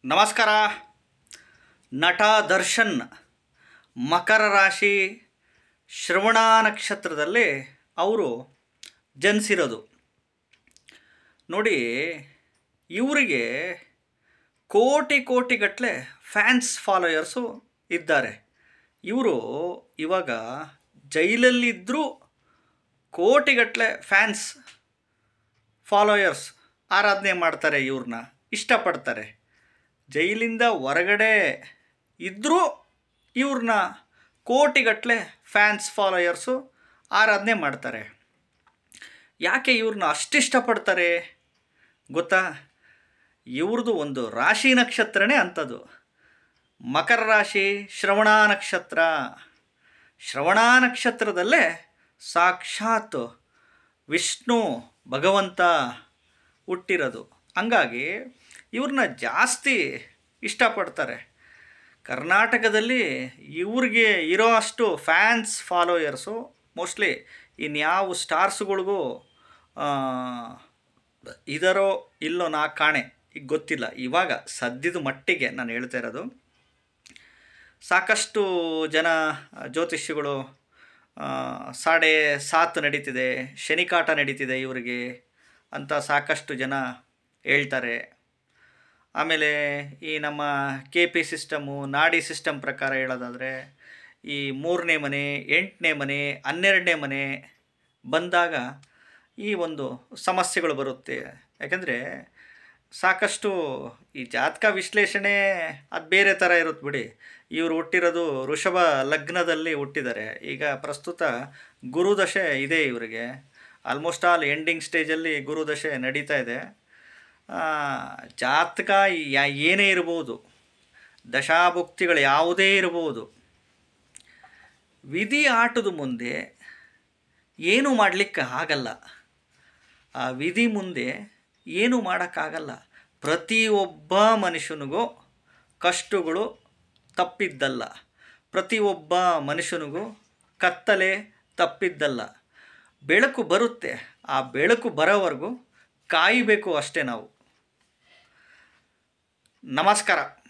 ನಮಸ್ಕಾರ. ನಟ ದರ್ಶನ್ ಮಕರ ರಾಶಿ ಶ್ರವಣ ನಕ್ಷತ್ರದಲ್ಲಿ ಅವರು ಜನಿಸಿರೋದು. ನೋಡಿ, ಇವರಿಗೆ ಕೋಟಿಗಟ್ಟಲೆ ಫ್ಯಾನ್ಸ್ ಫಾಲೋಯರ್ಸು ಇದ್ದಾರೆ. ಇವರು ಇವಾಗ ಜೈಲಲ್ಲಿದ್ದರೂ ಕೋಟಿಗಟ್ಟಲೆ ಫ್ಯಾನ್ಸ್ ಫಾಲೋಯರ್ಸ್ ಆರಾಧನೆ ಮಾಡ್ತಾರೆ, ಇವ್ರನ್ನ ಇಷ್ಟಪಡ್ತಾರೆ. ಜೈಲಿಂದ ಹೊರಗಡೆ ಇದ್ದರೂ ಇವ್ರನ್ನ ಕೋಟಿಗಟ್ಟಲೆ ಫ್ಯಾನ್ಸ್ ಫಾಲೋಯರ್ಸು ಆರಾಧನೆ ಮಾಡ್ತಾರೆ. ಯಾಕೆ ಇವ್ರನ್ನ ಅಷ್ಟಿಷ್ಟಪಡ್ತಾರೆ ಗೊತ್ತಾ? ಇವ್ರದ್ದು ಒಂದು ರಾಶಿ ನಕ್ಷತ್ರನೇ ಅಂಥದ್ದು. ಮಕರ ರಾಶಿ ಶ್ರವಣ ನಕ್ಷತ್ರ. ಶ್ರವಣ ನಕ್ಷತ್ರದಲ್ಲೇ ಸಾಕ್ಷಾತ್ ವಿಷ್ಣು ಭಗವಂತ ಹುಟ್ಟಿರೋದು. ಹಂಗಾಗಿ ಇವ್ರನ್ನ ಜಾಸ್ತಿ ಇಷ್ಟಪಡ್ತಾರೆ. ಕರ್ನಾಟಕದಲ್ಲಿ ಇವ್ರಿಗೆ ಇರೋ ಅಷ್ಟು ಫ್ಯಾನ್ಸ್ ಫಾಲೋಯರ್ಸು ಮೋಸ್ಟ್ಲಿ ಇನ್ಯಾವ ಸ್ಟಾರ್ಸ್ಗಳಿಗೂ ಇದರೋ ಇಲ್ಲೋ ನಾ ಕಾಣೆ, ಈಗ ಗೊತ್ತಿಲ್ಲ. ಇವಾಗ ಸದ್ಯದ ಮಟ್ಟಿಗೆ ನಾನು ಹೇಳ್ತಾ ಇರೋದು. ಸಾಕಷ್ಟು ಜನ ಜ್ಯೋತಿಷಿಗಳು 7.5 ನಡೀತಿದೆ, ಶನಿಕಾಟ ನಡೀತಿದೆ ಇವರಿಗೆ ಅಂತ ಸಾಕಷ್ಟು ಜನ ಹೇಳ್ತಾರೆ. ಆಮೇಲೆ ಈ ನಮ್ಮ KP ಸಿಸ್ಟಮು, ನಾಡಿ ಸಿಸ್ಟಮ್ ಪ್ರಕಾರ ಹೇಳೋದಾದರೆ ಈ 3ನೇ ಮನೆ, 8ನೇ ಮನೆ, 12ನೇ ಮನೆ ಬಂದಾಗ ಈ ಒಂದು ಸಮಸ್ಯೆಗಳು ಬರುತ್ತೆ. ಯಾಕೆಂದರೆ ಸಾಕಷ್ಟು ಈ ಜಾತಕ ವಿಶ್ಲೇಷಣೆ ಅದು ಬೇರೆ ಥರ ಇರುತ್ತೆ ಬಿಡಿ. ಇವರು ಹುಟ್ಟಿರೋದು ವೃಷಭ ಲಗ್ನದಲ್ಲಿ ಹುಟ್ಟಿದ್ದಾರೆ. ಈಗ ಪ್ರಸ್ತುತ ಗುರುದಶೆ ಇದೆ ಇವರಿಗೆ. ಆಲ್ಮೋಸ್ಟ್ ಆಲ್ ಎಂಡಿಂಗ್ ಸ್ಟೇಜಲ್ಲಿ ಗುರುದಶೆ ನಡೀತಾ ಇದೆ. ಜಾತಕ ಏನೇ ಇರ್ಬೋದು, ದಶಾಭುಕ್ತಿಗಳು ಯಾವುದೇ ಇರ್ಬೋದು, ವಿಧಿ ಆಟದ ಮುಂದೆ ಏನೂ ಮಾಡಲಿಕ್ಕೆ ಆಗಲ್ಲ. ಆ ವಿಧಿ ಮುಂದೆ ಏನೂ ಮಾಡೋಕ್ಕಾಗಲ್ಲ. ಪ್ರತಿಯೊಬ್ಬ ಮನುಷ್ಯನಿಗೂ ಕಷ್ಟಗಳು ತಪ್ಪಿದ್ದಲ್ಲ, ಪ್ರತಿಯೊಬ್ಬ ಮನುಷ್ಯನಿಗೂ ಕತ್ತಲೆ ತಪ್ಪಿದ್ದಲ್ಲ. ಬೆಳಕು ಬರುತ್ತೆ, ಆ ಬೆಳಕು ಬರೋವರೆಗೂ ಕಾಯಬೇಕು ಅಷ್ಟೇ ನಾವು. ನಮಸ್ಕಾರ.